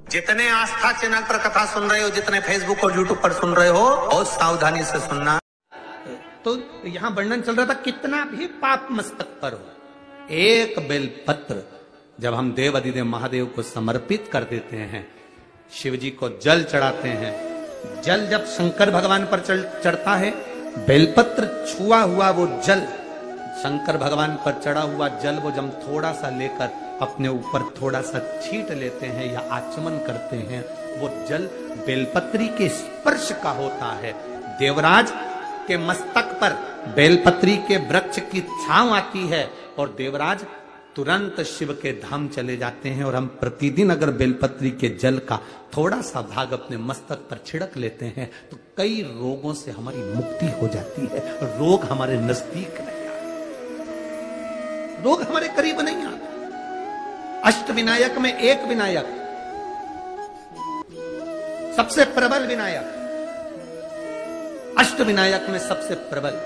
जितने आस्था चैनल पर कथा सुन रहे हो, जितने फेसबुक और यूट्यूब पर सुन रहे हो, बहुत सावधानी से सुनना। तो यहां वर्णन चल रहा था, कितना भी पाप मस्तक पर हो, एक बेलपत्र जब हम देव अधिदेव महादेव को समर्पित कर देते हैं, शिव जी को जल चढ़ाते हैं, जल जब शंकर भगवान पर चढ़ता है, बेलपत्र छुआ हुआ वो जल, शंकर भगवान पर चढ़ा हुआ जल, वो जब थोड़ा सा लेकर अपने ऊपर थोड़ा सा छींट लेते हैं या आचमन करते हैं, वो जल बेलपत्री के स्पर्श का होता है। देवराज के मस्तक पर बेलपत्री के वृक्ष की छांव आती है और देवराज तुरंत शिव के धाम चले जाते हैं। और हम प्रतिदिन अगर बेलपत्री के जल का थोड़ा सा भाग अपने मस्तक पर छिड़क लेते हैं तो कई रोगों से हमारी मुक्ति हो जाती है। रोग हमारे नजदीक नहीं आते, रोग हमारे करीब नहीं आते। अष्ट विनायक में एक विनायक, सबसे प्रबल विनायक, अष्ट विनायक में सबसे प्रबल,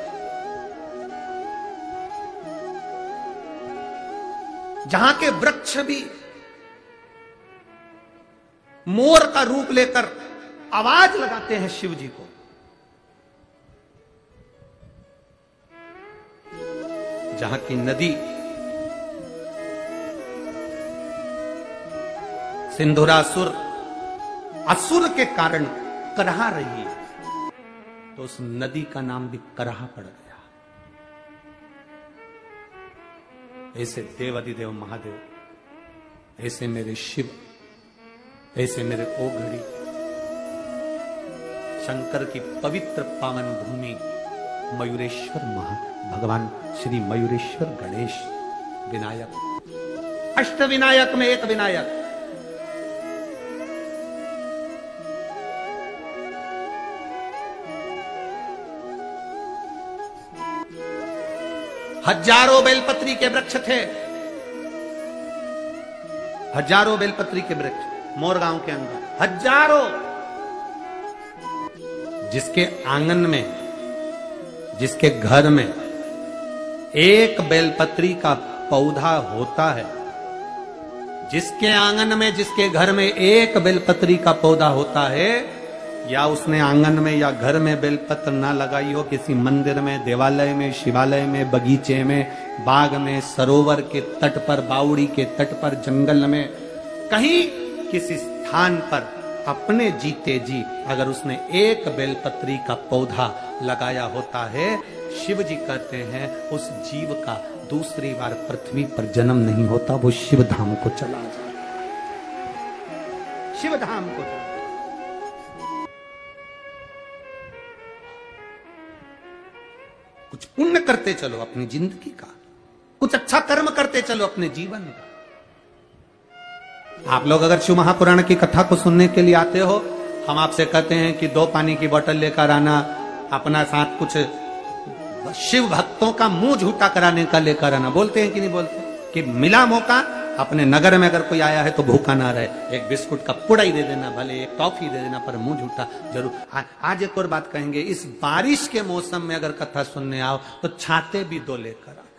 जहां के वृक्ष भी मोर का रूप लेकर आवाज लगाते हैं शिव जी को, जहां की नदी सिंधुरासुर असुर के कारण करहा रही है, तो उस नदी का नाम भी करहा पड़ गया। ऐसे देव अधिदेव महादेव, ऐसे मेरे शिव, ऐसे मेरे ओघड़ी, शंकर की पवित्र पावन भूमि मयूरेश्वर भगवान श्री मयूरेश्वर गणेश विनायक, अष्ट विनायक में एक विनायक। हजारों बेलपत्री के वृक्ष थे, हजारों बेलपत्री के वृक्ष मोरगांव के अंदर, हजारों। जिसके आंगन में, जिसके घर में एक बेलपत्री का पौधा होता है, जिसके आंगन में, जिसके घर में एक बेलपत्री का पौधा होता है, या उसने आंगन में या घर में बेलपत्र ना लगाई हो, किसी मंदिर में, देवालय में, शिवालय में, बगीचे में, बाग में, सरोवर के तट पर, बावड़ी के तट पर, जंगल में, कहीं किसी स्थान पर अपने जीते जी अगर उसने एक बेलपत्री का पौधा लगाया होता है, शिव जी कहते हैं उस जीव का दूसरी बार पृथ्वी पर जन्म नहीं होता, वो शिव धाम को चला जाता, शिव धाम को चला। कुछ पुण्य करते चलो अपनी जिंदगी का, कुछ अच्छा कर्म करते चलो अपने जीवन का। आप लोग अगर शिव महापुराण की कथा को सुनने के लिए आते हो, हम आपसे कहते हैं कि 2 पानी की बोतल लेकर आना, अपना साथ कुछ शिव भक्तों का मुंह झूठा कराने का लेकर आना। बोलते हैं कि नहीं बोलते? कि मिला मौका, अपने नगर में अगर कोई आया है तो भूखा ना रहे, एक बिस्कुट का पुड़ा ही दे देना, भले एक टॉफी दे देना, पर मुंह झूठा जरूर। आज एक और बात कहेंगे, इस बारिश के मौसम में अगर कथा सुनने आओ तो छाते भी 2 लेकर आओ।